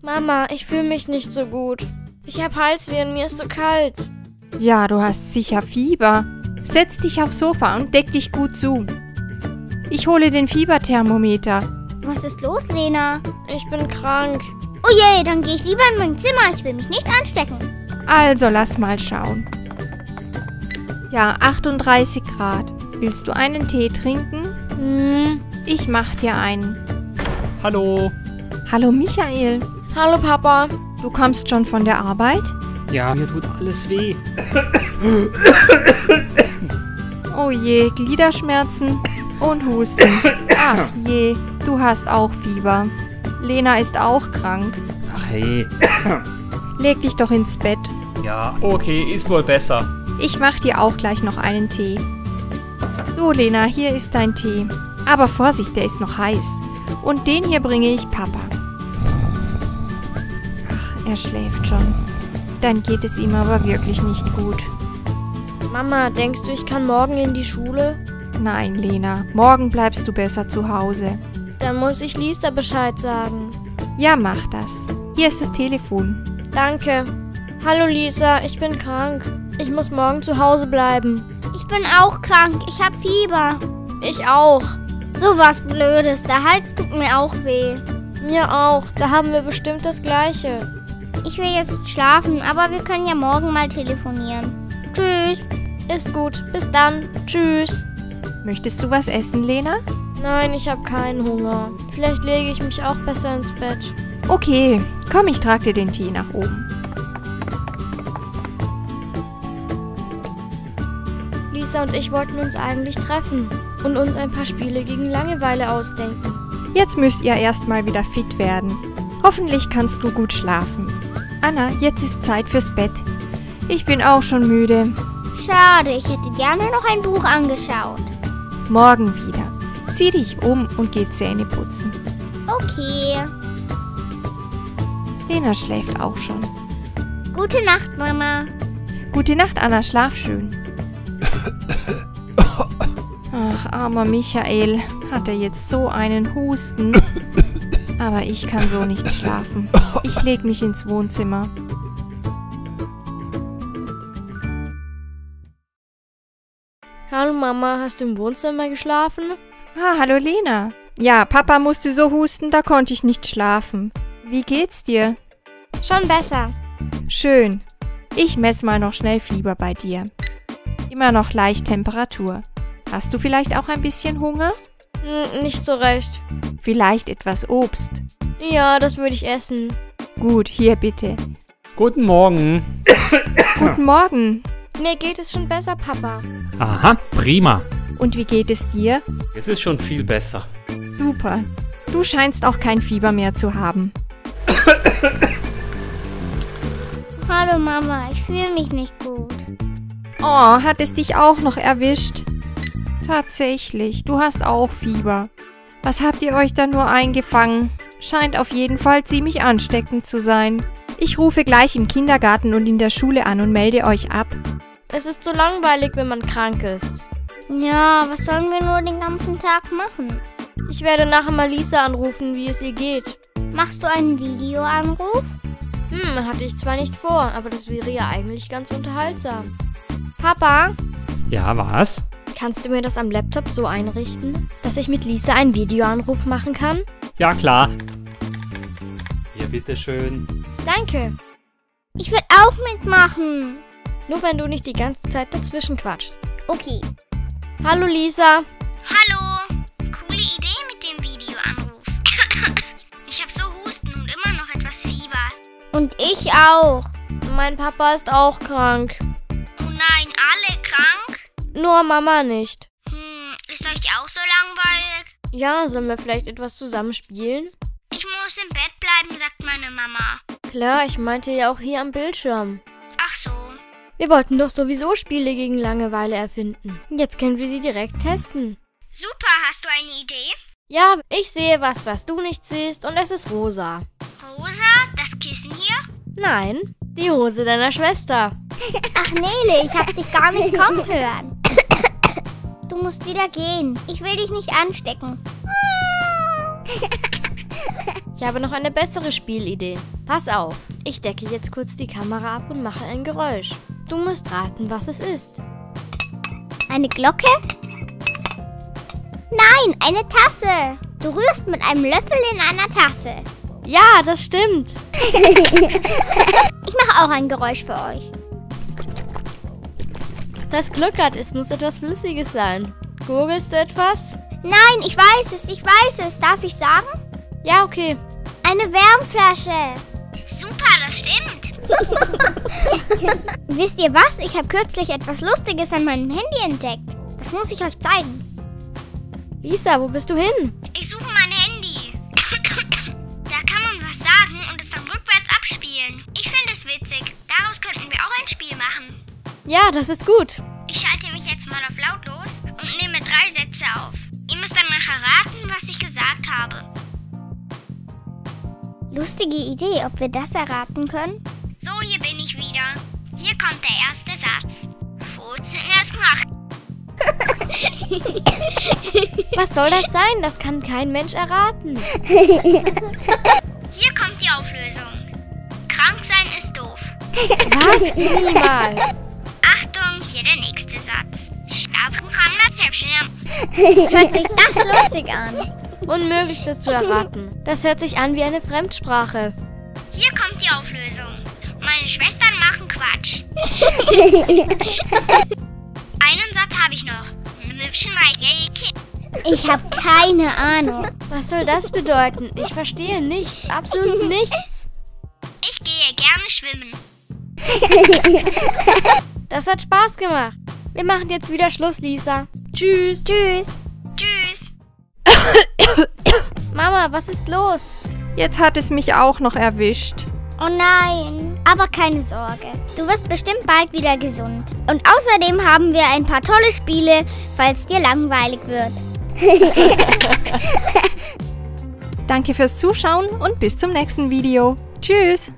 Mama, ich fühle mich nicht so gut. Ich habe Halsweh und mir ist so kalt. Ja, du hast sicher Fieber. Setz dich aufs Sofa und deck dich gut zu. Ich hole den Fieberthermometer. Was ist los, Lena? Ich bin krank. Oh je, dann gehe ich lieber in mein Zimmer. Ich will mich nicht anstecken. Also, lass mal schauen. Ja, 38 Grad. Willst du einen Tee trinken? Ich mach dir einen. Hallo. Hallo, Michael. Hallo, Papa. Du kommst schon von der Arbeit? Ja, mir tut alles weh. Oh je, Gliederschmerzen und Husten. Ach je, du hast auch Fieber. Lena ist auch krank. Ach hey. Leg dich doch ins Bett. Ja, okay, ist wohl besser. Ich mach dir auch gleich noch einen Tee. So, Lena, hier ist dein Tee. Aber Vorsicht, der ist noch heiß. Und den hier bringe ich Papa. Ach, er schläft schon. Dann geht es ihm aber wirklich nicht gut. Mama, denkst du, ich kann morgen in die Schule? Nein, Lena, morgen bleibst du besser zu Hause. Dann muss ich Lisa Bescheid sagen. Ja, mach das. Hier ist das Telefon. Danke. Hallo Lisa, ich bin krank. Ich muss morgen zu Hause bleiben. Ich bin auch krank. Ich habe Fieber. Ich auch. So was Blödes. Der Hals tut mir auch weh. Mir auch. Da haben wir bestimmt das Gleiche. Ich will jetzt schlafen, aber wir können ja morgen mal telefonieren. Tschüss. Ist gut. Bis dann. Tschüss. Möchtest du was essen, Lena? Nein, ich habe keinen Hunger. Vielleicht lege ich mich auch besser ins Bett. Okay, komm, ich trage dir den Tee nach oben. Lisa und ich wollten uns eigentlich treffen und uns ein paar Spiele gegen Langeweile ausdenken. Jetzt müsst ihr erstmal wieder fit werden. Hoffentlich kannst du gut schlafen. Anna, jetzt ist Zeit fürs Bett. Ich bin auch schon müde. Schade, ich hätte gerne noch ein Buch angeschaut. Morgen wieder. Zieh dich um und geh Zähne putzen. Okay. Lena schläft auch schon. Gute Nacht, Mama. Gute Nacht, Anna, schlaf schön. Ach, armer Michael. Hat er jetzt so einen Husten. Aber ich kann so nicht schlafen. Ich leg mich ins Wohnzimmer. Hallo Mama, hast du im Wohnzimmer geschlafen? Ah, hallo Lena. Ja, Papa musste so husten, da konnte ich nicht schlafen. Wie geht's dir? Schon besser. Schön. Ich messe mal noch schnell Fieber bei dir. Immer noch leicht Temperatur. Hast du vielleicht auch ein bisschen Hunger? Nicht so recht. Vielleicht etwas Obst. Ja, das würde ich essen. Gut, hier bitte. Guten Morgen. Guten Morgen. Mir geht es schon besser, Papa. Aha, prima. Und wie geht es dir? Es ist schon viel besser. Super. Du scheinst auch kein Fieber mehr zu haben. Hallo Mama, ich fühle mich nicht gut. Oh, hat es dich auch noch erwischt? Tatsächlich, du hast auch Fieber. Was habt ihr euch da nur eingefangen? Scheint auf jeden Fall ziemlich ansteckend zu sein. Ich rufe gleich im Kindergarten und in der Schule an und melde euch ab. Es ist so langweilig, wenn man krank ist. Ja, was sollen wir nur den ganzen Tag machen? Ich werde nachher mal Lisa anrufen, wie es ihr geht. Machst du einen Videoanruf? Hatte ich zwar nicht vor, aber das wäre ja eigentlich ganz unterhaltsam. Papa, Ja, was? kannst du mir das am Laptop so einrichten, dass ich mit Lisa einen Videoanruf machen kann? Ja, klar. Hier, bitteschön. Danke. Ich will auch mitmachen. Nur wenn du nicht die ganze Zeit dazwischen quatschst. Okay. Hallo Lisa. Hallo. Coole Idee mit dem Videoanruf. Ich habe so Husten und immer noch etwas Fieber. Und ich auch. Mein Papa ist auch krank. Oh nein, alle krank? Nur Mama nicht. Ist euch auch so langweilig? Ja, sollen wir vielleicht etwas zusammen spielen? Ich muss im Bett bleiben, sagt meine Mama. Klar, ich meinte ja auch hier am Bildschirm. Ach so. Wir wollten doch sowieso Spiele gegen Langeweile erfinden. Jetzt können wir sie direkt testen. Super, hast du eine Idee? Ja, ich sehe was du nicht siehst und es ist rosa. Rosa, das Kissen hier? Nein, die Hose deiner Schwester. Ach Nele, ich hab dich gar nicht kommen hören. Du musst wieder gehen. Ich will dich nicht anstecken. Ich habe noch eine bessere Spielidee. Pass auf, ich decke jetzt kurz die Kamera ab und mache ein Geräusch. Du musst raten, was es ist. Eine Glocke? Nein, eine Tasse. Du rührst mit einem Löffel in einer Tasse. Ja, das stimmt. Ich mache auch ein Geräusch für euch. Das gluckert, es muss etwas Flüssiges sein. Gurgelst du etwas? Nein, ich weiß es. Darf ich sagen? Ja, okay. Eine Wärmflasche. Super, das stimmt. Wisst ihr was? Ich habe kürzlich etwas Lustiges an meinem Handy entdeckt. Das muss ich euch zeigen. Lisa, wo bist du hin? Ich suche mein Handy. Da kann man was sagen und es dann rückwärts abspielen. Ich finde es witzig. Daraus könnten wir auch ein Spiel machen. Ja, das ist gut. Ich schalte mich jetzt mal auf lautlos und nehme 3 Sätze auf. Ihr müsst dann nachher raten, was ich gesagt habe. Lustige Idee, ob wir das erraten können? So, hier bin ich wieder. Hier kommt der erste Satz. Furzen erst nach. Was soll das sein? Das kann kein Mensch erraten. Hier kommt die Auflösung. Krank sein ist doof. Was? Niemals. Achtung, hier der nächste Satz. Schlafen kann das Selbstständig. Hört sich das lustig an? Unmöglich, das zu erraten. Das hört sich an wie eine Fremdsprache. Hier kommt die Auflösung. Meine Schwestern machen Quatsch. Einen Satz habe ich noch. Ich habe keine Ahnung. Was soll das bedeuten? Ich verstehe nichts, absolut nichts. Ich gehe gerne schwimmen. Das hat Spaß gemacht. Wir machen jetzt wieder Schluss, Lisa. Tschüss. Tschüss. Tschüss. Mama, was ist los? Jetzt hat es mich auch noch erwischt. Oh nein, aber keine Sorge. Du wirst bestimmt bald wieder gesund. Und außerdem haben wir ein paar tolle Spiele, falls dir langweilig wird. Danke fürs Zuschauen und bis zum nächsten Video. Tschüss.